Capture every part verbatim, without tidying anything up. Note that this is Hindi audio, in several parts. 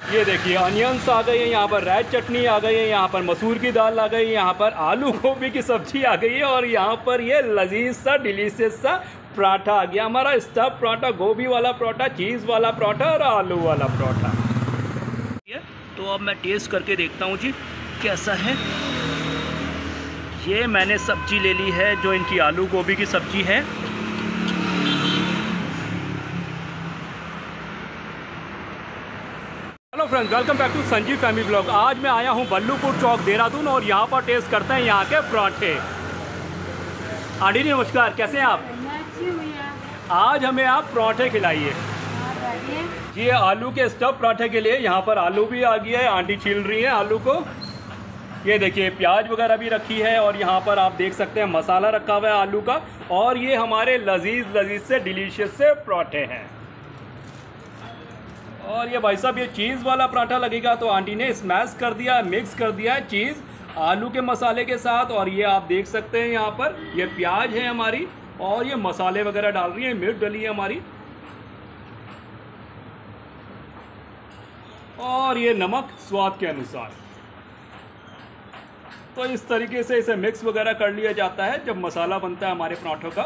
ये देखिए अनियंस आ गई है, यहाँ पर रेड चटनी आ गई है, यहाँ पर मसूर की दाल आ गई है, यहाँ पर आलू गोभी की सब्जी आ गई है और यहाँ पर ये लजीज सा डिलीशियस सा पराठा आ गया हमारा। स्टफ पराठा, गोभी वाला पराठा, चीज़ वाला पराठा और आलू वाला पराठा। तो अब मैं टेस्ट करके देखता हूँ जी कैसा है। ये मैंने सब्जी ले ली है जो इनकी आलू गोभी की सब्जी है। Hello friends, welcome back to Sanjeev family blog. आज मैं आया हूँ बल्लूपुर चौक देहरादून और यहाँ पर टेस्ट करते हैं यहाँ के पराठे। आंटी जी नमस्कार, कैसे हैं आप? आज हमें आप पराठे खिलाइए जी। आलू के स्टफ पराठे के लिए यहाँ पर आलू भी आ गया है, आंटी छील रही हैं आलू को। ये देखिए प्याज वगैरह भी रखी है और यहाँ पर आप देख सकते हैं मसाला रखा हुआ है आलू का। और ये हमारे लजीज लजीज से डिलीशियस से पराठे हैं। और ये भाई साहब ये चीज़ वाला पराठा लगेगा तो आंटी ने स्मैश कर दिया, मिक्स कर दिया है चीज़ आलू के मसाले के साथ। और ये आप देख सकते हैं यहाँ पर ये प्याज है हमारी और ये मसाले वगैरह डाल रही है, मिर्च डली है हमारी और ये नमक स्वाद के अनुसार। तो इस तरीके से इसे मिक्स वगैरह कर लिया जाता है जब मसाला बनता है हमारे पराठों का।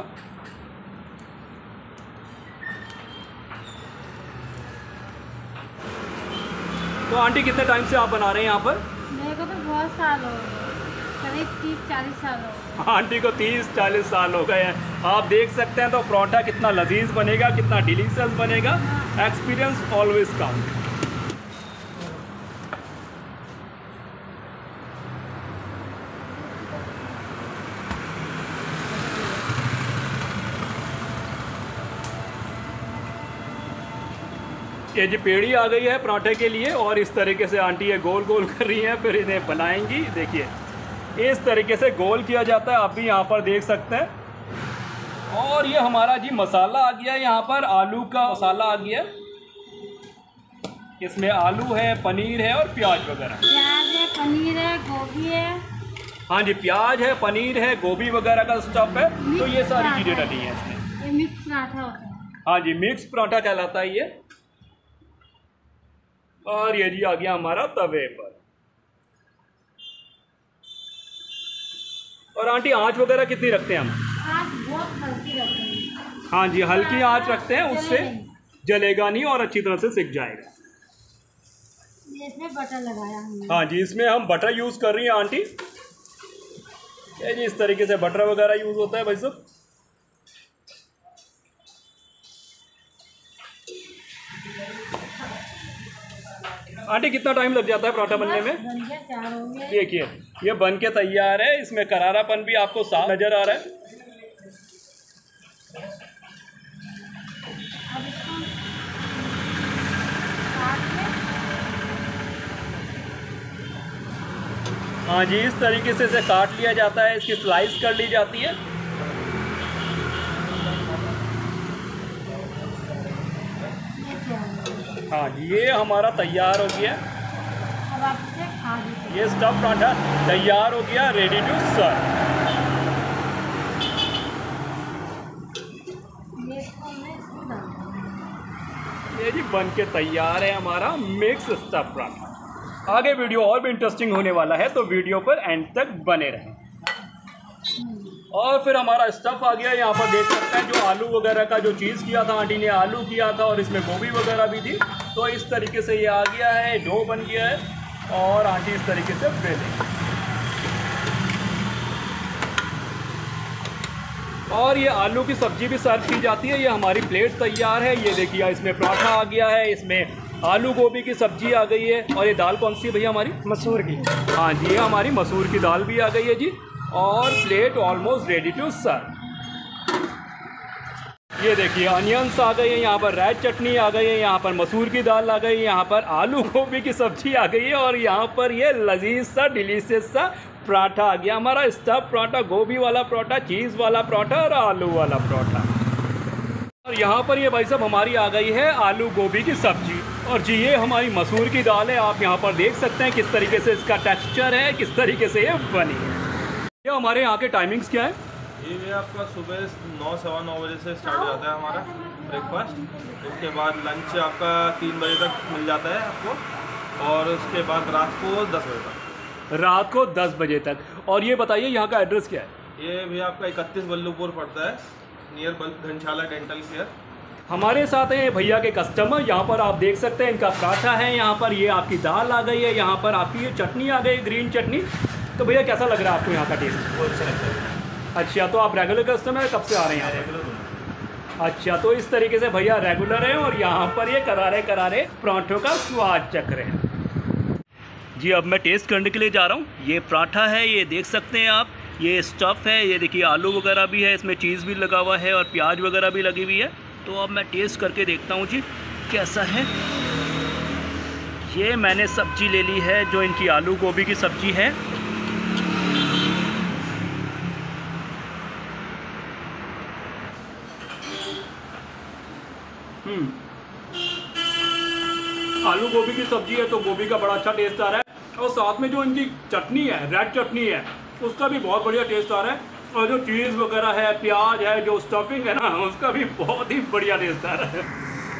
तो आंटी कितने टाइम से आप बना रहे हैं यहाँ पर? मेरे को तो बहुत साल हो गए, करीब तीस चालीस साल हो गए। आंटी को तीस चालीस साल हो गए हैं। आप देख सकते हैं तो पराठा कितना लजीज बनेगा, कितना डिलीशियस बनेगा। Experience always count. ये जी पेड़ी आ गई है पराठे के लिए और इस तरीके से आंटी ये गोल गोल कर रही हैं, फिर इन्हें बनाएंगी। देखिए इस तरीके से गोल किया जाता है, आप भी यहाँ पर देख सकते हैं। और ये हमारा जी मसाला आ गया है, यहाँ पर आलू का मसाला आ गया है। इसमें आलू है, पनीर है और प्याज वगैरह। प्याज है, पनीर है, गोभी है। हाँ जी, प्याज है, पनीर है, गोभी वगैरह का स्टफ है। तो ये सारी चीज़ें डली हैं इसमें। ये मिक्स पराठा होता है। हाँ जी, मिक्स पराठा कहलाता है ये। और ये जी आ गया हमारा तवे पर। और आंटी आंच वगैरह कितनी रखते हैं हम? आंच बहुत हल्की रखते हैं। हाँ जी, हल्की आंच रखते हैं, उससे जलेगा नहीं और अच्छी तरह से सिक जाएगा। इसमें बटर लगाया हमने। हाँ जी, इसमें हम बटर यूज़ कर रही हैं आंटी। ये जी इस तरीके से बटर वगैरह यूज़ होता है भाई साहब। आंटी कितना टाइम लग जाता है पराठा बनने में? देखिए ये बन के तैयार है। इसमें करारापन भी आपको साफ नजर आ रहा है। हाँ जी, इस तरीके से इसे काट लिया जाता है, इसकी स्लाइस कर ली जाती है। हाँ जी, ये हमारा तैयार हो गया। अब आप इसे खा लीजिए। ये स्टफ पराठा तैयार हो गया, रेडी टू सर्व। ये जी बन के तैयार है हमारा मिक्स स्टफ पराठा। आगे वीडियो और भी इंटरेस्टिंग होने वाला है तो वीडियो पर एंड तक बने रहें। और फिर हमारा स्टफ़ आ गया, यहाँ पर देख सकते हैं जो आलू वगैरह का जो चीज़ किया था आंटी ने, आलू किया था और इसमें गोभी वगैरह भी थी। तो इस तरीके से ये आ गया है, डो बन गया है और आंटी इस तरीके से बेलेंगे। और ये आलू की सब्ज़ी भी सर्व की जाती है। ये हमारी प्लेट तैयार है। ये देखिए इसमें पराठा आ गया है, इसमें आलू गोभी की सब्ज़ी आ गई है। और ये दाल कौन सी है भैया? हमारी मसूर की। हाँ जी, ये हमारी मसूर की दाल भी आ गई है जी। और plate almost ready to serve. ये देखिए अनियंस आ गई है, यहाँ पर रेड चटनी आ गई है, यहाँ पर मसूर की दाल आ गई है, यहाँ पर आलू गोभी की सब्जी आ गई है और यहाँ पर ये लजीज सा डिलीशियस सा पराठा आ गया हमारा। स्टफ पराठा, गोभी वाला पराठा, चीज़ वाला पराठा और आलू वाला पराठा। और यहाँ पर ये भाई साहब हमारी आ गई है आलू गोभी की सब्जी। और जी ये हमारी मसूर की दाल है। आप यहाँ पर देख सकते हैं किस तरीके से इसका टेक्सचर है, किस तरीके से ये बनी है। ये हमारे यहाँ के टाइमिंग्स क्या है? ये भी आपका सुबह नौ सवा नौ बजे से स्टार्ट हो जाता है हमारा ब्रेकफास्ट। उसके बाद लंच आपका तीन बजे तक मिल जाता है आपको, और उसके बाद रात को दस बजे तक। रात को दस बजे तक। और ये बताइए यहाँ का एड्रेस क्या है? ये भी आपका इकतीस बल्लूपुर पड़ता है, नियर घनशाला डेंटल केयर। हमारे साथ हैं भैया के कस्टमर। यहाँ पर आप देख सकते हैं इनका पराठा है, यहाँ पर ये आपकी दाल आ गई है, यहाँ पर आपकी ये चटनी आ गई, ग्रीन चटनी। तो भैया कैसा लग रहा है आपको यहाँ का टेस्ट? बहुत अच्छा लगता है। अच्छा, तो आप रेगुलर कस्टमर है, कब से आ रहे हैं यहाँ पर? अच्छा, तो इस तरीके से भैया रेगुलर हैं और यहाँ पर ये करारे करारे पराठों का स्वाद चख रहे हैं जी। अब मैं टेस्ट करने के लिए जा रहा हूँ। ये पराठा है, ये देख सकते हैं आप, ये स्टफ़ है, ये देखिए आलू वगैरह भी है, इसमें चीज़ भी लगा हुआ है और प्याज वगैरह भी लगी हुई है। तो अब मैं टेस्ट करके देखता हूँ जी कैसा है। ये मैंने सब्ज़ी ले ली है, जो इनकी आलू गोभी की सब्ज़ी है। हम्म आलू गोभी की सब्ज़ी है तो गोभी का बड़ा अच्छा टेस्ट आ रहा है, और साथ में जो इनकी चटनी है, रेड चटनी है, उसका भी बहुत बढ़िया टेस्ट आ रहा है। और जो चीज़ वगैरह है, प्याज है, जो स्टफिंग है ना, उसका भी बहुत ही बढ़िया टेस्ट आ रहा है।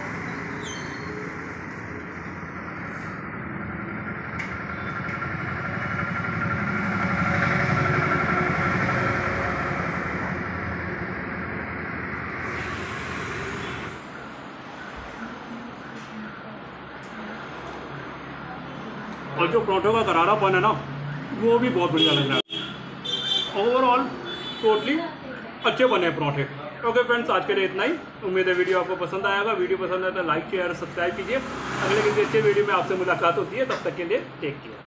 और जो पराठों का करारापन है ना, वो भी बहुत बढ़िया लग रहा है। ओवरऑल टोटली अच्छे बने पराठे। ओके फ्रेंड्स, आज के लिए इतना ही। उम्मीद है वीडियो आपको पसंद आएगा। वीडियो पसंद आए तो लाइक शेयर सब्सक्राइब कीजिए। अगले किसी अच्छे वीडियो में आपसे मुलाकात होती है, तब तक के लिए टेक केयर।